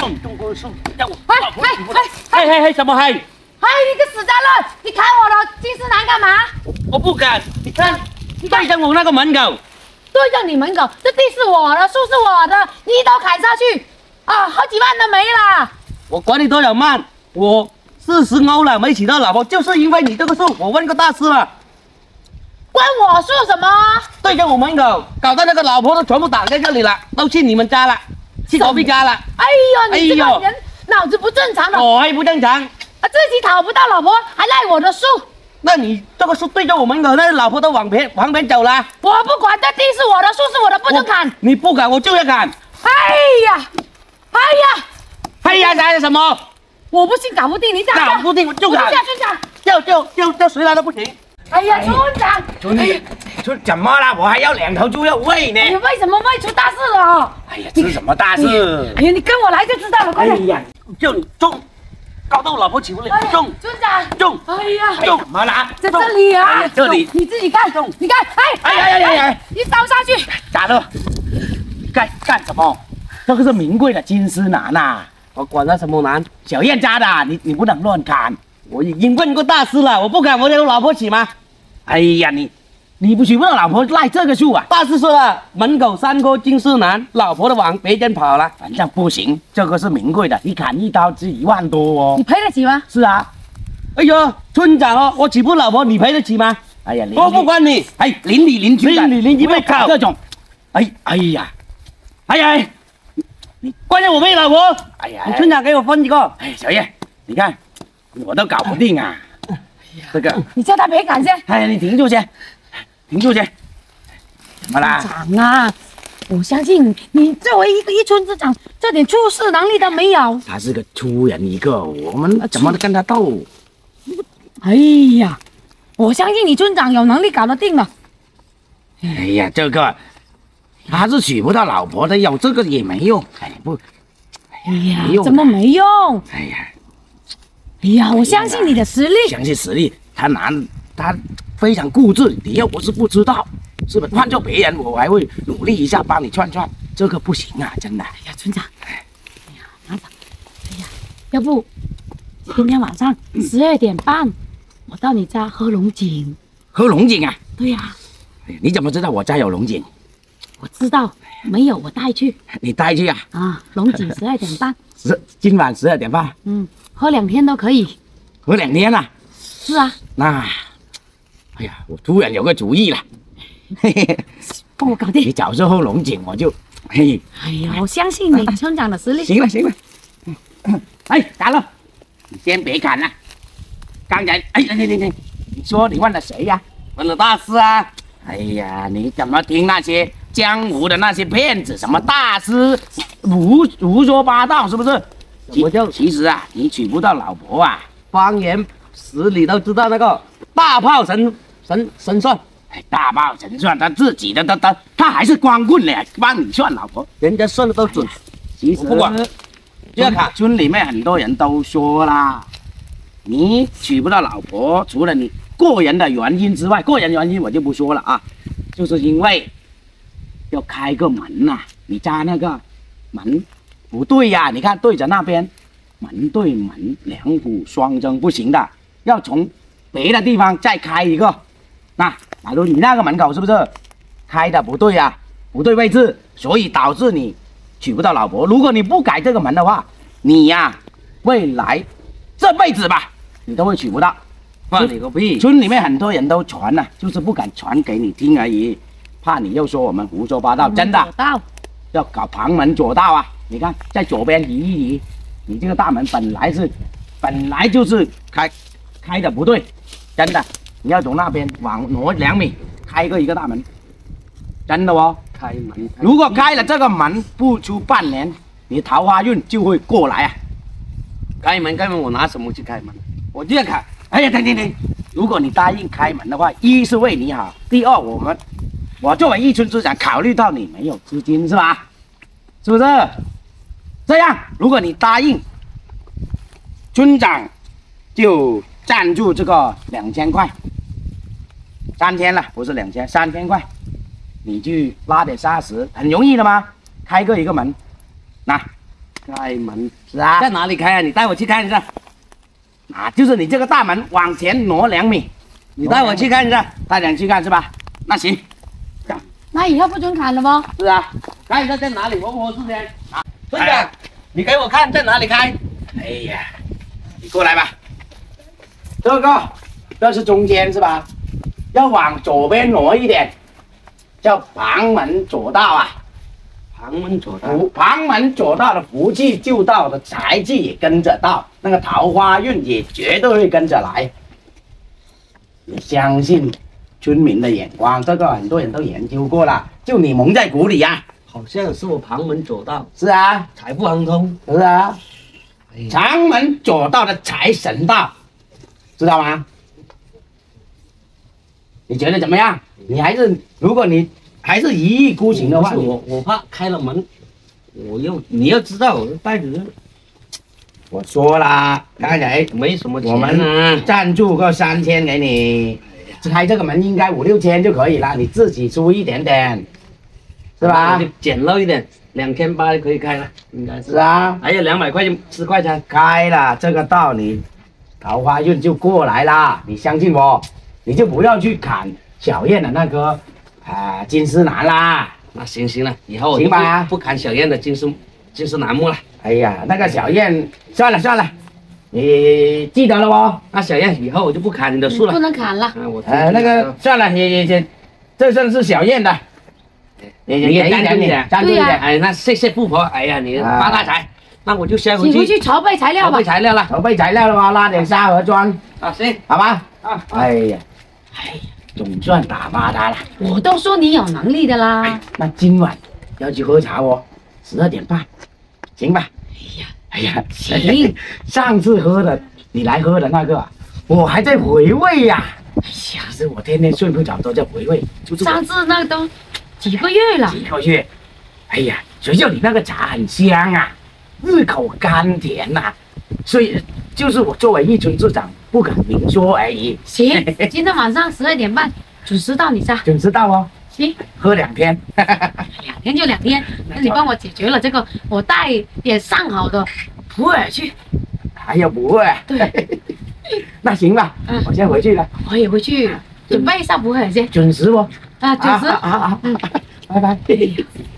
叫你动过手，叫我嗨老婆娶不到。嘿，什么嘿？ 嗨，你个死家伙！你开我的金丝楠干嘛？ 我不敢，你看，对着我那个门口。 对着你门口，这地是我的，树是我的，你一刀砍下去，啊，好几万都没了。 我管你多少万，我40欧了没娶到老婆，就是因为你这个树。我问个大师了， 关我树什么？ 对着我门口，搞到那个老婆都全部挡在这里了，都去你们家了，去隔壁家了。 哎呦，你这个人脑子不正常的。 我还不正常， 自己讨不到老婆，还赖我的树。 那你这个树对着我门口，那老婆都往旁边走了。 我不管，这地是我的，树是我的，不能砍。 你不砍，我就要砍。 哎呀， 哎呀，还有什么？ 我不信搞不定，你打搞不定我就砍。 村长， 叫谁来都不行。 哎呀，村长， 出怎么了？我还要2头猪要喂呢。 你为什么会出大事了？ 哎呀，出什么大事？ 哎呀，你跟我来就知道了，快点。 呀，叫你种，搞到我老婆娶不了，种。 村长， 种。 哎呀， 怎么了？ 在这里啊， 这里你自己看，你看， 哎， 一刀下去。 咋了？干什么？这个是名贵的金丝楠呐， 我管他什么男， 小燕家的，你不能乱砍。 我已经问过大师了，我不敢，我有老婆娶吗？ 哎呀，你不娶不到老婆赖这个树啊？ 大师说了，门口3棵金丝楠，老婆都往别间跑了。 反正不行，这个是名贵的，你砍一刀值1万多哦。 你赔得起吗？ 是啊。 哎呦，村长哦，我娶不老婆，你赔得起吗？ 哎呀， 我不管你， 哎，邻里邻居的， 邻居不要搞这种。哎呀， 关键我没老婆。 哎呀， 你村长给我分一个。 哎，小叶，你看我都搞不定啊。这个， 你叫他别砍先。 哎，你停住先，停住先。怎么啦？ 长啊，我相信你作为一村之长，这点处事能力都没有。 他是个粗人一个，我们怎么跟他斗？ 哎呀，我相信你村长有能力搞得定的。 哎呀，这个他是娶不到老婆的，有这个也没用。哎不， 哎呀没用， 怎么没用？ 哎呀， 我相信你的实力。 相信实力，他非常固执。你要不是不知道，是不是？换做别人，我还会努力一下帮你串。这个不行啊，真的。 哎呀，村长，哎呀，麻烦。哎呀，要不今天晚上12点半，我到你家喝龙井。 喝龙井啊？ 对呀。 你怎么知道我家有龙井？ 我知道，没有我带去。 你带去啊？ 啊，龙井12点半。 今晚12点半。 喝2天都可以。 喝2天啊？ 是啊。 那，哎呀，我突然有个主意了。嘿嘿， 帮我搞定。 你早说喝龙井，我就嘿。 哎呀，我相信你村长的实力。 行了。哎，打了，你先别砍了。刚才，你说你问了谁呀？ 问了大师啊。 哎呀，你怎么听那些江湖的那些骗子，什么大师胡说八道，是不是？其实啊，你娶不到老婆啊， 方圆10里都知道那个大炮神算。 哎，大炮神算他自己的，他还是光棍呢，帮你算老婆， 人家算的都准。 其实不管， 村里面很多人都说啦，你娶不到老婆，除了你个人的原因之外，个人原因我就不说了啊，就是因为要开个门呐，你家那个门不对呀，你看对着那边，门对门，两虎双争不行的，要从别的地方再开一个。那假如你那个门口是不是开的不对呀，不对位置，所以导致你娶不到老婆。如果你不改这个门的话，你呀未来这辈子吧，你都会娶不到。 放你个屁！ 村里面很多人都传呐，就是不敢传给你听而已，怕你又说我们胡说八道。真的要搞旁门左道啊！你看在左边移一移，你这个大门本来就是开的不对，真的，你要从那边往挪2米，开一个大门，真的哦。 开门， 如果开了这个门，不出半年，你桃花运就会过来啊！ 开门，我拿什么去开门？ 我这样看。哎呀，停！如果你答应开门的话，一是为你好，第二我作为一村之长，考虑到你没有资金是吧？是不是？这样，如果你答应，村长就赞助这个2000块，3天了，不是2000，3000块，你去拉点沙石，很容易的吗？开一个门，那开门是啊， 在哪里开啊？你带我去看一下， 啊，就是你这个大门往前挪2米， 你带我去看一下。 带你去看是吧？那行， 那以后不准砍了吗？ 是啊。 看一下在哪里，我事先。村哎长，你给我看在哪里开。 哎呀，你过来吧。这是中间是吧？要往左边挪一点，叫旁门左道啊。 旁门左道。 旁门左道的福气就到的财气也跟着到，那个桃花运也绝对会跟着来。你相信村民的眼光，这个很多人都研究过了，就你蒙在鼓里呀、 好像是我旁门左道， 是啊， 财不亨通。 是啊， 哎呀， 长门左道的财神道，知道吗？你觉得怎么样？如果你还是一意孤行的话， 不是我怕开了门，你要知道，我带着人我说啦，刚才没什么钱我们啊。 赞助个3000给你，开这个门应该5、6千就可以了，你自己出一点点，是吧就？简陋一点，2800就可以开了，应该是。 是啊， 还有200块就吃快餐。 开了这个道理，桃花运就过来啦。你相信我，你就不要去砍小燕的那棵金丝楠啦。 那行了，以后我就行吧不砍小燕的金丝楠木了。 哎呀，那个小燕，算了，你记得了哦。 那小燕以后我就不砍你的树了。 不能砍了。 啊，我那个算了，也，这算是小燕的， 你也站住一点， 站住一点。 哎，那谢谢富婆，哎呀，你发大财。那我就先回去请回去筹备材料吧筹备。材料了。 筹备材料的话，拉点沙和砖， 啊，行好吗？ 啊， 哎呀，总算打发他了。 我都说你有能力的啦。 那今晚要去喝茶哦，12点半，行吧？哎呀， 行。 上次喝的，你来喝的那个啊，我还在回味呀、 哎呀， 其实我天天睡不着都在回味，就是上次那个都几个月了。 几个月。哎呀，谁叫你那个茶很香啊，入口甘甜呐、所以就是我作为一村之长，不敢明说而已。 行，今天晚上12点半准时到你家。 准知道哦， 行， 喝2天。 2天就2天。那你帮我解决了这个，我带点上好的普洱去。 还有不会？ 对， 那行吧，我先回去了， 我也回去准备一下普洱先。 准时哦。 啊，准时。 拜拜。